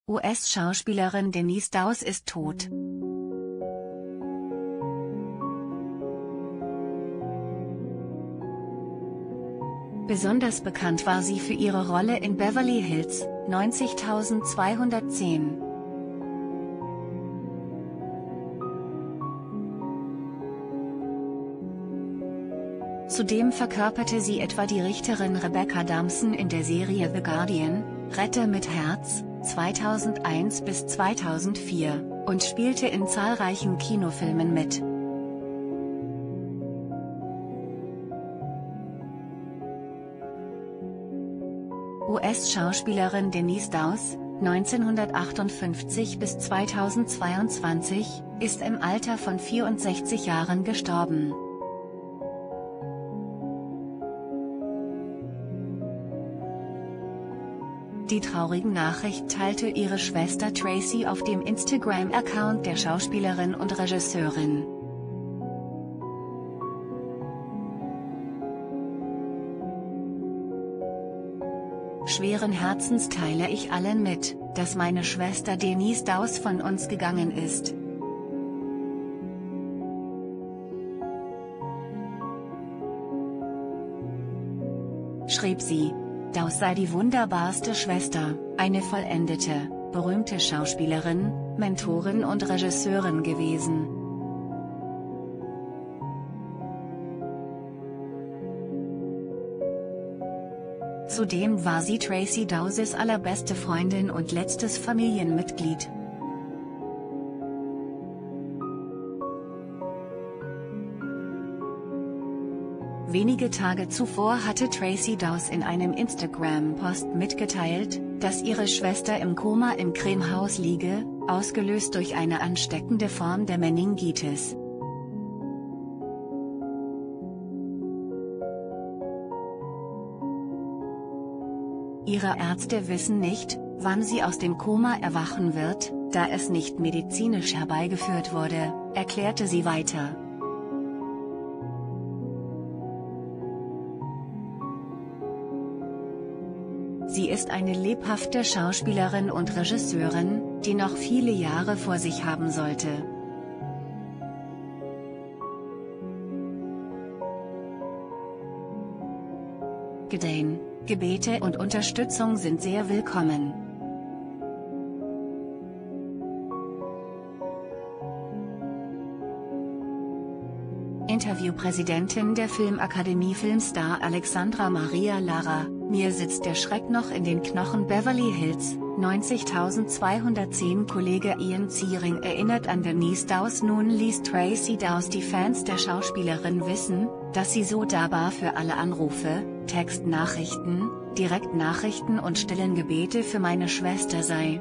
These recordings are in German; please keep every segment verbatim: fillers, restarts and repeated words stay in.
U S-Schauspielerin Denise Dawes ist tot. Besonders bekannt war sie für ihre Rolle in Beverly Hills, neunzigtausendzweihundertzehn. Zudem verkörperte sie etwa die Richterin Rebecca Damson in der Serie The Guardian, Rette mit Herz, zweitausendeins bis zweitausendvier, und spielte in zahlreichen Kinofilmen mit. U S-Schauspielerin Denise Dawes, neunzehnhundertachtundfünfzig bis zweitausendzweiundzwanzig, ist im Alter von vierundsechzig Jahren gestorben. Die traurige Nachricht teilte ihre Schwester Tracy auf dem Instagram-Account der Schauspielerin und Regisseurin. Schweren Herzens teile ich allen mit, dass meine Schwester Denise Dawes von uns gegangen ist. Schrieb sie. Dawes sei die wunderbarste Schwester, eine vollendete, berühmte Schauspielerin, Mentorin und Regisseurin gewesen. Zudem war sie Tracy Dawes' allerbeste Freundin und letztes Familienmitglied. Wenige Tage zuvor hatte Tracy Dawes in einem Instagram-Post mitgeteilt, dass ihre Schwester im Koma im Krankenhaus liege, ausgelöst durch eine ansteckende Form der Meningitis. Ihre Ärzte wissen nicht, wann sie aus dem Koma erwachen wird, da es nicht medizinisch herbeigeführt wurde, erklärte sie weiter. Sie ist eine lebhafte Schauspielerin und Regisseurin, die noch viele Jahre vor sich haben sollte. Gedeihen, Gebete und Unterstützung sind sehr willkommen. Interviewpräsidentin der Filmakademie Filmstar Alexandra Maria Lara: Mir sitzt der Schreck noch in den Knochen. Beverly Hills, neunzigtausendzweihundertzehn. Kollege Ian Ziering erinnert an Denise Dawes. Nun ließ Tracy Dawes die Fans der Schauspielerin wissen, dass sie so dankbar für alle Anrufe, Textnachrichten, Direktnachrichten und stillen Gebete für meine Schwester sei.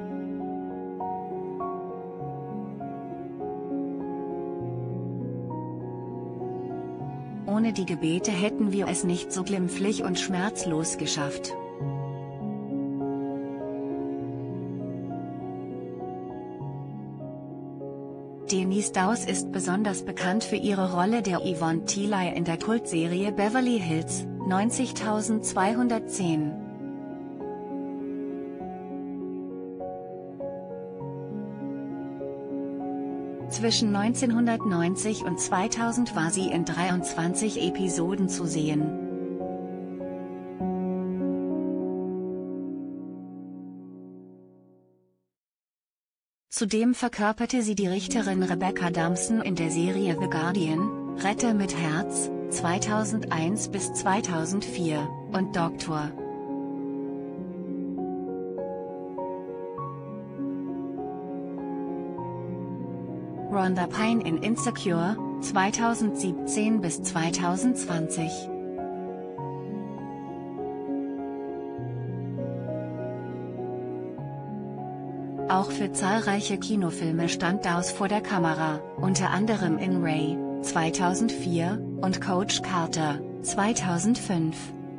Ohne die Gebete hätten wir es nicht so glimpflich und schmerzlos geschafft. Denise Dawes ist besonders bekannt für ihre Rolle der Yvonne Teely in der Kultserie Beverly Hills, neunzigtausendzweihundertzehn. Zwischen neunzehnhundertneunzig und zweitausend war sie in dreiundzwanzig Episoden zu sehen. Zudem verkörperte sie die Richterin Rebecca Damson in der Serie The Guardian, Rette mit Herz, zweitausendeins bis zweitausendvier, und Doktor Rhonda Pine in Insecure, zweitausendsiebzehn bis zweitausendzwanzig. Auch für zahlreiche Kinofilme stand Dawes vor der Kamera, unter anderem in Ray, zweitausendvier, und Coach Carter, zweitausendfünf.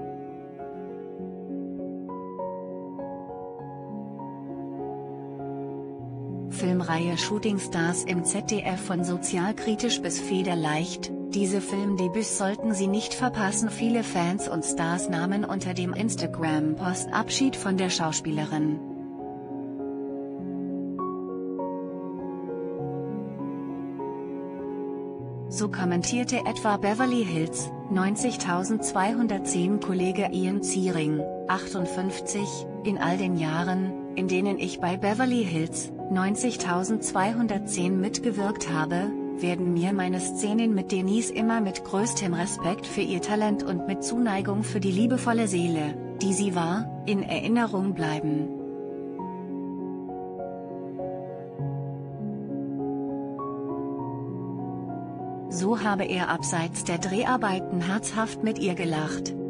Filmreihe Shooting Stars im Z D F von sozialkritisch bis federleicht. Diese Filmdebüts sollten Sie nicht verpassen. Viele Fans und Stars nahmen unter dem Instagram-Post Abschied von der Schauspielerin. So kommentierte etwa Beverly Hills neunzigtausendzweihundertzehn Kollege Ian Ziering, achtundfünfzig, in all den Jahren, in denen ich bei Beverly Hills neunzigtausendzweihundertzehn mitgewirkt habe, werden mir meine Szenen mit Denise immer mit größtem Respekt für ihr Talent und mit Zuneigung für die liebevolle Seele, die sie war, in Erinnerung bleiben. So habe er abseits der Dreharbeiten herzhaft mit ihr gelacht.